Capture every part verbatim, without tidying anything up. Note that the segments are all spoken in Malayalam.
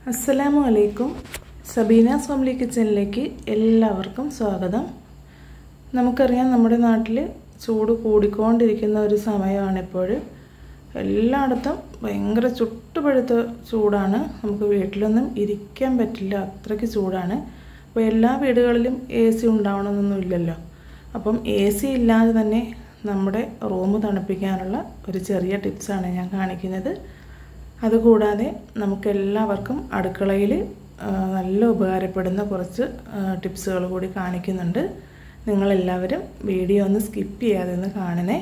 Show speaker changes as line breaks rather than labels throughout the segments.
അസ്സലാമു അലൈക്കും. സബീനാസ് ഫാമിലി കിച്ചണിലേക്ക് എല്ലാവർക്കും സ്വാഗതം. നമുക്കറിയാം, നമ്മുടെ നാട്ടിൽ ചൂട് കൂടിക്കൊണ്ടിരിക്കുന്ന ഒരു സമയമാണിപ്പോൾ. എല്ലായിടത്തും ഭയങ്കര ചുട്ടുപഴുത്ത ചൂടാണ്. നമുക്ക് വീട്ടിലൊന്നും ഇരിക്കാൻ പറ്റില്ല, അത്രയ്ക്ക് ചൂടാണ്. അപ്പോൾ എല്ലാ വീടുകളിലും എ സി ഉണ്ടാവണമെന്നൊന്നും ഇല്ലല്ലോ. അപ്പം എ സി ഇല്ലാതെ തന്നെ നമ്മുടെ റൂം തണുപ്പിക്കാനുള്ള ഒരു ചെറിയ ടിപ്സാണ് ഞാൻ കാണിക്കുന്നത്. അതുകൂടാതെ നമുക്കെല്ലാവർക്കും അടുക്കളയിൽ നല്ല ഉപകാരപ്പെടുന്ന കുറച്ച് ടിപ്സുകൾ കൂടി കാണിക്കുന്നുണ്ട്. നിങ്ങളെല്ലാവരും വീഡിയോ ഒന്ന് സ്കിപ്പ് ചെയ്യാതെ ഒന്ന് കാണണേ.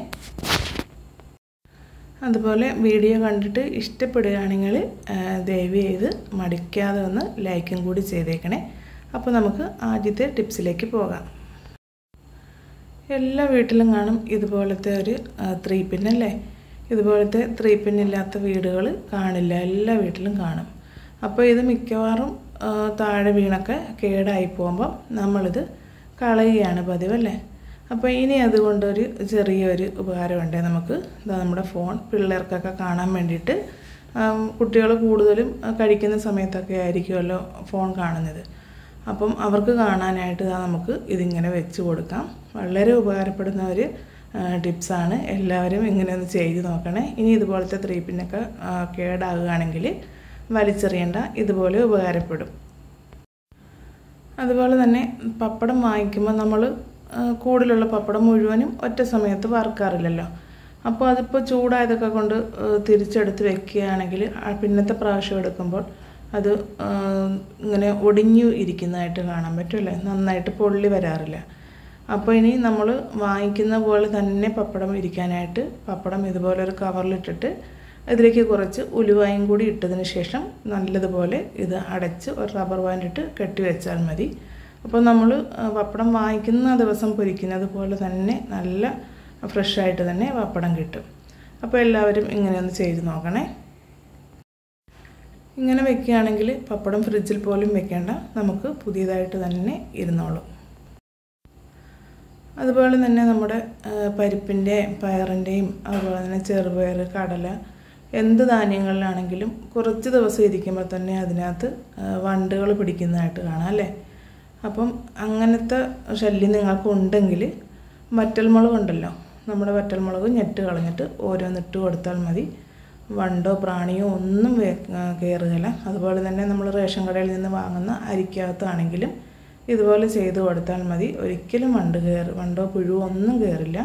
അതുപോലെ വീഡിയോ കണ്ടിട്ട് ഇഷ്ടപ്പെടുകയാണെങ്കിൽ ദയവ് ചെയ്ത് മടിക്കാതെ ഒന്ന് ലൈക്കും കൂടി ചെയ്തേക്കണേ. അപ്പോൾ നമുക്ക് ആദ്യത്തെ ടിപ്സിലേക്ക് പോകാം. എല്ലാ വീട്ടിലും കാണും ഇതുപോലത്തെ ഒരു ത്രീ പിൻ അല്ലേ. ഇതുപോലത്തെ ത്രീ പിന്നില്ലാത്ത വീടുകൾ കാണില്ല, എല്ലാ വീട്ടിലും കാണും. അപ്പോൾ ഇത് മിക്കവാറും താഴെ വീണൊക്കെ കേടായി പോകുമ്പം നമ്മളിത് കളയുകയാണ് പതിവല്ലേ. അപ്പോൾ ഇനി അതുകൊണ്ടൊരു ചെറിയൊരു ഉപകാരമുണ്ട് നമുക്ക്. ഇതാ നമ്മുടെ ഫോൺ പിള്ളേർക്കൊക്കെ കാണാൻ വേണ്ടിയിട്ട്, കുട്ടികൾ കൂടുതലും കഴിക്കുന്ന സമയത്തൊക്കെ ആയിരിക്കുമല്ലോ ഫോൺ കാണുന്നത്. അപ്പം അവർക്ക് കാണാനായിട്ട് നമുക്ക് ഇതിങ്ങനെ വെച്ച് കൊടുക്കാം. വളരെ ഉപകാരപ്പെടുന്ന ഒരു ടിപ്സാണ്. എല്ലാവരും ഇങ്ങനെ ഒന്ന് ചെയ്ത് നോക്കണേ. ഇനി ഇതുപോലത്തെ ത്രീ പിന്നൊക്കെ കേടാകുകയാണെങ്കിൽ വലിച്ചെറിയേണ്ട, ഇതുപോലെ ഉപകാരപ്പെടും. അതുപോലെ തന്നെ പപ്പടം വാങ്ങിക്കുമ്പോൾ നമ്മൾ കൂടുതലുള്ള പപ്പടം മുഴുവനും ഒറ്റ സമയത്ത് വറുക്കാറില്ലല്ലോ. അപ്പോൾ അതിപ്പോൾ ചൂടായതൊക്കെ കൊണ്ട് തിരിച്ചെടുത്ത് വെക്കുകയാണെങ്കിൽ പിന്നത്തെ പ്രാവശ്യം എടുക്കുമ്പോൾ അത് ഇങ്ങനെ ഒടിഞ്ഞു ഇരിക്കുന്നതായിട്ട് കാണാൻ പറ്റുമല്ലേ, നന്നായിട്ട് പൊള്ളി വരാറില്ല. അപ്പോൾ ഇനി നമ്മൾ വാങ്ങിക്കുന്ന പോലെ തന്നെ പപ്പടം ഇരിക്കാനായിട്ട് പപ്പടം ഇതുപോലെ ഒരു കവറിലിട്ടിട്ട് ഇതിലേക്ക് കുറച്ച് ഉലുവായും കൂടി ഇട്ടതിന് ശേഷം നല്ലതുപോലെ ഇത് അടച്ച് ഒരു റബ്ബർ ബാൻഡ് ഇട്ട് കെട്ടി വെച്ചാൽ മതി. അപ്പോൾ നമ്മൾ പപ്പടം വാങ്ങിക്കുന്ന ദിവസം പൊരിക്കുന്നത് പോലെ തന്നെ നല്ല ഫ്രഷായിട്ട് തന്നെ പപ്പടം കിട്ടും. അപ്പോൾ എല്ലാവരും ഇങ്ങനെ ഒന്ന് ചെയ്ത് നോക്കണേ. ഇങ്ങനെ വെക്കുകയാണെങ്കിൽ പപ്പടം ഫ്രിഡ്ജിൽ പോലും വെക്കേണ്ട, നമുക്ക് പുതിയതായിട്ട് തന്നെ ഇരുന്നോളും. അതുപോലെ തന്നെ നമ്മുടെ പരിപ്പിൻ്റെയും പയറിൻ്റെയും അതുപോലെ തന്നെ ചെറുപയർ, കടല, എന്ത് ധാന്യങ്ങളിലാണെങ്കിലും കുറച്ച് ദിവസം ഇരിക്കുമ്പോൾ തന്നെ അതിനകത്ത് വണ്ടുകൾ പിടിക്കുന്നതായിട്ട് കാണാം അല്ലേ. അപ്പം അങ്ങനത്തെ ശല്യം നിങ്ങൾക്ക് ഉണ്ടെങ്കിൽ വറ്റൽമുളക് ഉണ്ടല്ലോ, നമ്മുടെ വറ്റൽമുളക് ഞെട്ട് കളഞ്ഞിട്ട് ഓരോന്നിട്ട് കൊടുത്താൽ മതി. വണ്ടോ പ്രാണിയോ ഒന്നും കയറുകയില്ല. അതുപോലെ തന്നെ നമ്മൾ റേഷൻ കടയിൽ നിന്ന് വാങ്ങുന്ന അരിക്കകത്താണെങ്കിലും ഇതുപോലെ ചെയ്ത് കൊടുത്താൽ മതി. ഒരിക്കലും വണ്ട് കയറി വണ്ടോ പുഴുവോ ഒന്നും കയറില്ല.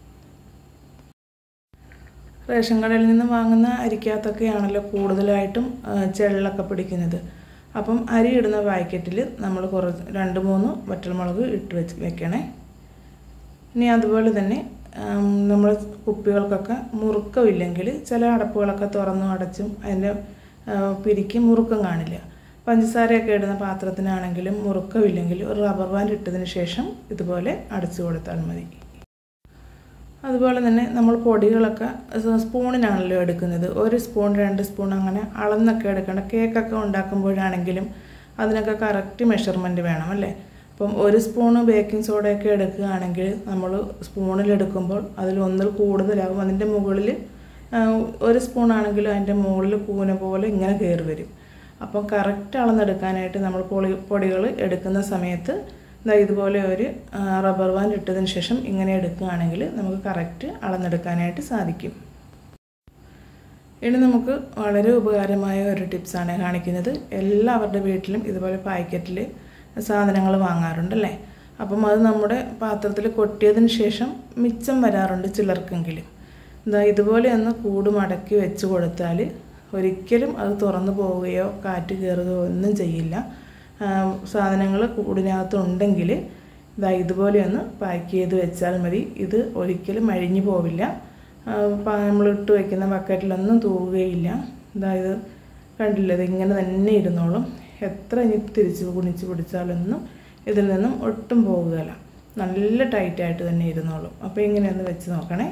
റേഷൻ കടയിൽ നിന്ന് വാങ്ങുന്ന അരിക്കകത്തൊക്കെയാണല്ലോ കൂടുതലായിട്ടും ചെള്ളൊക്കെ പിടിക്കുന്നത്. അപ്പം അരി ഇടുന്ന പാക്കറ്റിൽ നമ്മൾ കുറച്ച് രണ്ട് മൂന്ന് വറ്റൽമുളക് ഇട്ട് വെച്ച് വെക്കണേ. ഇനി അതുപോലെ തന്നെ നമ്മൾ കുപ്പികൾക്കൊക്കെ മുറുക്കമില്ലെങ്കിൽ ചില അടപ്പുകളൊക്കെ തുറന്നും അടച്ചും അതിൻ്റെ പിരിക്ക് മുറുക്കം കാണില്ല. പഞ്ചസാരയൊക്കെ ഇടുന്ന പാത്രത്തിനാണെങ്കിലും മുറുക്കമില്ലെങ്കിൽ ഒരു റബ്ബർ ബാൻഡ് ഇട്ടതിന് ശേഷം ഇതുപോലെ അടച്ചു കൊടുത്താൽ മതി. അതുപോലെ തന്നെ നമ്മൾ പൊടികളൊക്കെ സ്പൂണിനാണല്ലോ എടുക്കുന്നത്. ഒരു സ്പൂൺ രണ്ട് സ്പൂൺ അങ്ങനെ അളന്നൊക്കെ എടുക്കേണ്ട. കേക്കൊക്കെ ഉണ്ടാക്കുമ്പോഴാണെങ്കിലും അതിനൊക്കെ കറക്റ്റ് മെഷർമെൻറ്റ് വേണം അല്ലേ. അപ്പം ഒരു സ്പൂണ് ബേക്കിംഗ് സോഡയൊക്കെ എടുക്കുകയാണെങ്കിൽ നമ്മൾ സ്പൂണിലെടുക്കുമ്പോൾ അതിൽ ഒന്നിൽ കൂടുതലാകും. അതിൻ്റെ മുകളിൽ ഒരു സ്പൂണാണെങ്കിലും അതിൻ്റെ മുകളിൽ കൂന പോലെ ഇങ്ങനെ കയറി വരും. അപ്പം കറക്റ്റ് അളന്നെടുക്കാനായിട്ട് നമ്മൾ പൊടി പൊടികൾ എടുക്കുന്ന സമയത്ത് ഇതുപോലെ ഒരു റബ്ബർ ബാൻഡ് ഇട്ടതിന് ശേഷം ഇങ്ങനെ എടുക്കുകയാണെങ്കിൽ നമുക്ക് കറക്റ്റ് അളന്നെടുക്കാനായിട്ട് സാധിക്കും. ഇനി നമുക്ക് വളരെ ഉപകാരമായ ഒരു ടിപ്സാണ് കാണിക്കുന്നത്. എല്ലാവരുടെ വീട്ടിലും ഇതുപോലെ പാക്കറ്റിൽ സാധനങ്ങൾ വാങ്ങാറുണ്ടല്ലേ. അപ്പം അത് നമ്മുടെ പാത്രത്തിൽ കൊട്ടിയതിന് ശേഷം മിച്ചം വരാറുണ്ട് ചിലർക്കെങ്കിലും. എന്താ ഇതുപോലെ ഒന്ന് കൂട് മടക്കി വെച്ച് കൊടുത്താൽ ഒരിക്കലും അത് തുറന്നു പോവുകയോ കാറ്റ് കയറുകയോ ഒന്നും ചെയ്യില്ല. സാധനങ്ങൾ കൂടിനകത്തുണ്ടെങ്കിൽ ഇതാ ഇതുപോലെ ഒന്ന് പാക്ക് ചെയ്ത് വെച്ചാൽ മതി. ഇത് ഒരിക്കലും അഴിഞ്ഞു പോവില്ല. നമ്മൾ ഇട്ട് വയ്ക്കുന്ന ബക്കറ്റിലൊന്നും തൂവുകയില്ല. ഇതായത് കണ്ടില്ല, ഇത് ഇങ്ങനെ തന്നെ ഇരുന്നോളും. എത്ര ഇനി തിരിച്ച് കുണിച്ച് പിടിച്ചാലൊന്നും ഇതിൽ നിന്നും ഒട്ടും പോകുകയില്ല. നല്ല ടൈറ്റായിട്ട് തന്നെ ഇരുന്നോളും. അപ്പോൾ ഇങ്ങനെയൊന്ന് വെച്ച് നോക്കണേ.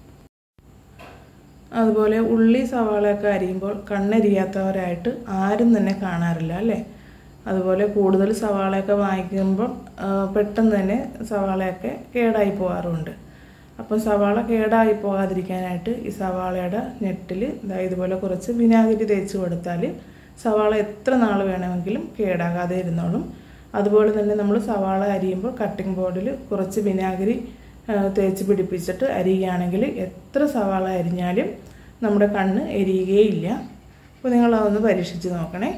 അതുപോലെ ഉള്ളി സവാളയൊക്കെ അരിയുമ്പോൾ കണ്ണെരിയാത്തവരായിട്ട് ആരും തന്നെ കാണാറില്ല അല്ലേ. അതുപോലെ കൂടുതൽ സവാളയൊക്കെ വാങ്ങിക്കുമ്പോൾ പെട്ടെന്ന് തന്നെ സവാളയൊക്കെ കേടായി പോകാറുണ്ട്. അപ്പം സവാള കേടായി പോകാതിരിക്കാനായിട്ട് ഈ സവാളയുടെ ഞെട്ടിൽ ഇതുപോലെ കുറച്ച് വിനാഗിരി തേച്ച് കൊടുത്താൽ സവാള എത്ര നാൾ വേണമെങ്കിലും കേടാകാതെ ഇരുന്നോളും. അതുപോലെ തന്നെ നമ്മൾ സവാള അരിയുമ്പോൾ കട്ടിംഗ് ബോർഡിൽ കുറച്ച് വിനാഗിരി തേച്ച് പിടിപ്പിച്ചിട്ട് അരിയുകയാണെങ്കിൽ എത്ര സവാള അരിഞ്ഞാലും നമ്മുടെ കണ്ണ് എരിയുകയില്ല. അപ്പോൾ നിങ്ങൾ അതൊന്ന് പരീക്ഷിച്ച് നോക്കണേ.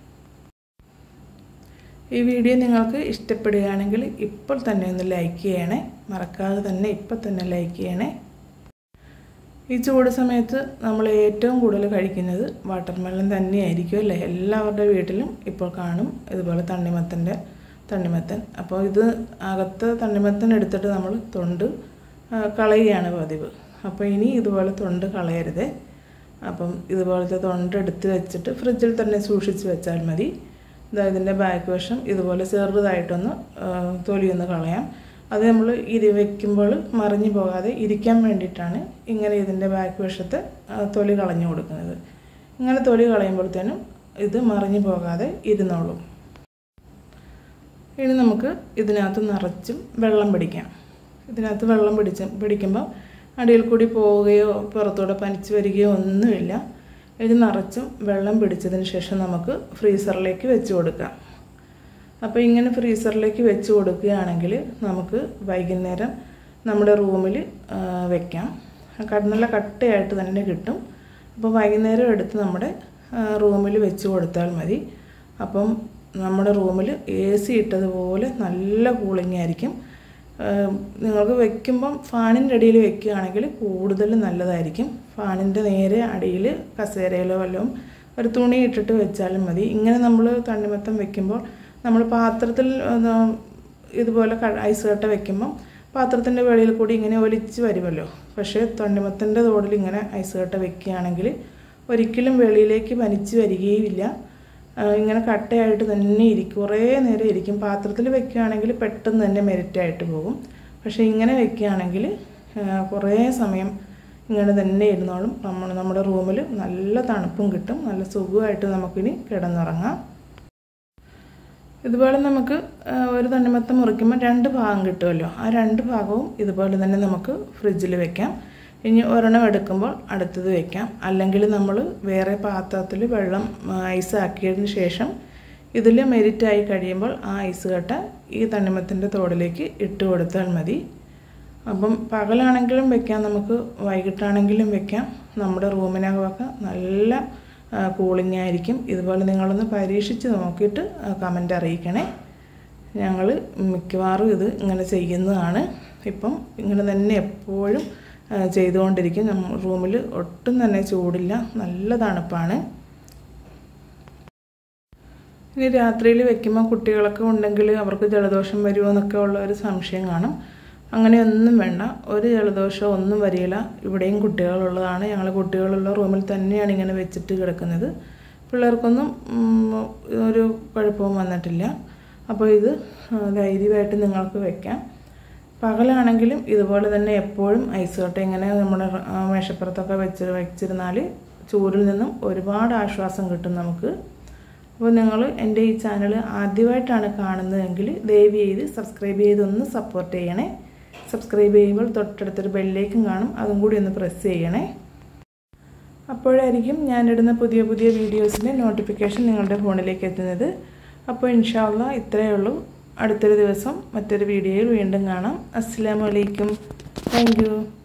ഈ വീഡിയോ നിങ്ങൾക്ക് ഇഷ്ടപ്പെടുകയാണെങ്കിൽ ഇപ്പോൾ തന്നെ ഒന്ന് ലൈക്ക് ചെയ്യണേ. മറക്കാതെ തന്നെ ഇപ്പോൾ തന്നെ ലൈക്ക് ചെയ്യണേ. ഈ ചൂട് സമയത്ത് നമ്മൾ ഏറ്റവും കൂടുതൽ കഴിക്കുന്നത് വാട്ടർമെലൺ തന്നെയായിരിക്കും അല്ലേ? എല്ലാവരുടെ വീട്ടിലും ഇപ്പോൾ കാണും ഇതുപോലെ തണ്ണിമത്തൻ്റെ തണ്ണിമത്തൻ. അപ്പോൾ ഇത് അകത്ത് തണ്ണിമത്തൻ എടുത്തിട്ട് നമ്മൾ തൊണ്ട് കളയുകയാണ് പതിവ്. അപ്പോൾ ഇനി ഇതുപോലെ തൊണ്ട് കളയരുത്. അപ്പം ഇതുപോലത്തെ തൊണ്ട് എടുത്ത് വെച്ചിട്ട് ഫ്രിഡ്ജിൽ തന്നെ സൂക്ഷിച്ച് വെച്ചാൽ മതി. ഇതാ ഇതിൻ്റെ ബാക്ക് വശം ഇതുപോലെ ചെറുതായിട്ടൊന്ന് തൊലിയൊന്ന് കളയാം. അത് നമ്മൾ ഇരി വയ്ക്കുമ്പോൾ മറിഞ്ഞു പോകാതെ ഇരിക്കാൻ വേണ്ടിയിട്ടാണ് ഇങ്ങനെ ഇതിൻ്റെ ബാക്ക് വശത്ത് തൊലി കളഞ്ഞു കൊടുക്കുന്നത്. ഇങ്ങനെ തൊലി കളയുമ്പോഴത്തേനും ഇത് മറിഞ്ഞു പോകാതെ ഇരുന്നോളും. ഇനി നമുക്ക് ഇതിനകത്ത് നിറച്ചും വെള്ളം പിടിക്കാം. ഇതിനകത്ത് വെള്ളം പിടിച്ച് പിടിക്കുമ്പോൾ അടിയിൽ കൂടി പോവുകയോ പുറത്തൂടെ പനിച്ച് വരികയോ ഒന്നുമില്ല. ഇത് നിറച്ചും വെള്ളം പിടിച്ചതിന് ശേഷം നമുക്ക് ഫ്രീസറിലേക്ക് വെച്ച് കൊടുക്കാം. അപ്പോൾ ഇങ്ങനെ ഫ്രീസറിലേക്ക് വെച്ച് കൊടുക്കുകയാണെങ്കിൽ നമുക്ക് വൈകുന്നേരം നമ്മുടെ റൂമിൽ വെക്കാം. നല്ല കട്ടയായിട്ട് തന്നെ കിട്ടും. അപ്പോൾ വൈകുന്നേരം എടുത്ത് നമ്മുടെ റൂമിൽ വെച്ച് കൊടുത്താൽ മതി. അപ്പം നമ്മുടെ റൂമിൽ എ സി ഇട്ടതുപോലെ നല്ല കൂളിംഗ് ആയിരിക്കും. നിങ്ങൾക്ക് വയ്ക്കുമ്പം ഫാനിൻ്റെ അടിയിൽ വെക്കുകയാണെങ്കിൽ കൂടുതൽ നല്ലതായിരിക്കും. ഫാനിൻ്റെ നേരെ അടിയിൽ കസേരയിലോ വല്ലതും ഒരു തുണി ഇട്ടിട്ട് വെച്ചാലും മതി. ഇങ്ങനെ നമ്മൾ തണ്ണിമത്തം വെക്കുമ്പോൾ നമ്മൾ പാത്രത്തിൽ ഇതുപോലെ ഐസ് കട്ട വെക്കുമ്പം പാത്രത്തിൻ്റെ വെളിയിൽ കൂടി ഇങ്ങനെ ഒലിച്ച് വരുമല്ലോ. പക്ഷേ തണ്ണിമത്തൻ്റെ തോടിൽ ഇങ്ങനെ ഐസ് കട്ട വെക്കുകയാണെങ്കിൽ ഒരിക്കലും വെളിയിലേക്ക് വലിച്ച് വരികയുമില്ല. ഇങ്ങനെ കട്ടയായിട്ട് തന്നെ ഇരിക്കും, കുറേ നേരം ഇരിക്കും. പാത്രത്തിൽ വെക്കുകയാണെങ്കിൽ പെട്ടെന്ന് തന്നെ മെൽറ്റായിട്ട് പോകും. പക്ഷേ ഇങ്ങനെ വെക്കുകയാണെങ്കിൽ കുറേ സമയം ഇങ്ങനെ തന്നെ ഇരുന്നോളും. നമ്മൾ നമ്മുടെ റൂമിൽ നല്ല തണുപ്പും കിട്ടും. നല്ല സുഖമായിട്ട് നമുക്കിനി കിടന്നുറങ്ങാം. ഇതുപോലെ നമുക്ക് ഒരു തണ്ണിമത്തം മുറിക്കുമ്പോൾ രണ്ട് ഭാഗം കിട്ടുമല്ലോ. ആ രണ്ട് ഭാഗവും ഇതുപോലെ തന്നെ നമുക്ക് ഫ്രിഡ്ജിൽ വെക്കാം. ഇനി ഒരെണ്ണം എടുക്കുമ്പോൾ അടുത്തത് വെക്കാം. അല്ലെങ്കിൽ നമ്മൾ വേറെ പാത്രത്തിൽ വെള്ളം ഐസ് ആക്കിയതിന് ശേഷം ഇതിൽ മെൽറ്റായി കഴിയുമ്പോൾ ആ ഐസ് കട്ട ഈ തണ്ണിമത്തൻ്റെ തോടിലേക്ക് ഇട്ട് കൊടുത്താൽ മതി. അപ്പം പകലാണെങ്കിലും വെക്കാം, നമുക്ക് വൈകിട്ടാണെങ്കിലും വെക്കാം. നമ്മുടെ റൂമിനകമൊക്കെ നല്ല കൂളിംഗ് ആയിരിക്കും. ഇതുപോലെ നിങ്ങളൊന്ന് പരീക്ഷിച്ച് നോക്കിയിട്ട് കമൻ്റ് അറിയിക്കണേ. ഞങ്ങൾ മിക്കവാറും ഇത് ഇങ്ങനെ ചെയ്യുന്നതാണ്. ഇപ്പം ഇങ്ങനെ തന്നെ എപ്പോഴും ചെയ്തുകൊണ്ടിരിക്കും. നമ്മൾ റൂമിൽ ഒട്ടും തന്നെ ചൂടില്ല, നല്ല തണുപ്പാണ്. ഇനി രാത്രിയിൽ വെക്കുമ്പോൾ കുട്ടികളൊക്കെ ഉണ്ടെങ്കിൽ അവർക്ക് ജലദോഷം വരുമോ എന്നൊക്കെ ഉള്ള ഒരു സംശയം കാണും. അങ്ങനെയൊന്നും വേണ്ട, ഒരു ജലദോഷം ഒന്നും വരില്ല. ഇവിടെയും കുട്ടികളുള്ളതാണ്. ഞങ്ങൾ കുട്ടികളുള്ള റൂമിൽ തന്നെയാണ് ഇങ്ങനെ വെച്ചിട്ട് കിടക്കുന്നത്. പിള്ളേർക്കൊന്നും ഒരു കുഴപ്പവും വന്നിട്ടില്ല. അപ്പോൾ ഇത് ധൈര്യമായിട്ട് നിങ്ങൾക്ക് വെക്കാം. പകലാണെങ്കിലും ഇതുപോലെ തന്നെ എപ്പോഴും ഐസ് കട്ട ഇങ്ങനെ നമ്മുടെ മേശപ്പുറത്തൊക്കെ വെച്ച് വെച്ചിരുന്നാൽ ചൂടിൽ നിന്നും ഒരുപാട് ആശ്വാസം കിട്ടും നമുക്ക്. അപ്പോൾ നിങ്ങൾ എൻ്റെ ഈ ചാനൽ ആദ്യമായിട്ടാണ് കാണുന്നതെങ്കിൽ ദയവ് ചെയ്ത് സബ്സ്ക്രൈബ് ചെയ്തൊന്ന് സപ്പോർട്ട് ചെയ്യണേ. സബ്സ്ക്രൈബ് ചെയ്യുമ്പോൾ തൊട്ടടുത്തൊരു ബെല്ലേക്കും കാണും, അതും കൂടി ഒന്ന് പ്രസ് ചെയ്യണേ. അപ്പോഴായിരിക്കും ഞാനിടുന്ന പുതിയ പുതിയ വീഡിയോസിൻ്റെ നോട്ടിഫിക്കേഷൻ നിങ്ങളുടെ ഫോണിലേക്ക് എത്തുന്നത്. അപ്പോൾ ഇൻഷാ അല്ലാഹ് ഇത്രയേ ഉള്ളൂ. അടുത്തൊരു ദിവസം മറ്റൊരു വീഡിയോയിൽ വീണ്ടും കാണാം. അസ്സലാമു അലൈക്കും. Thank U.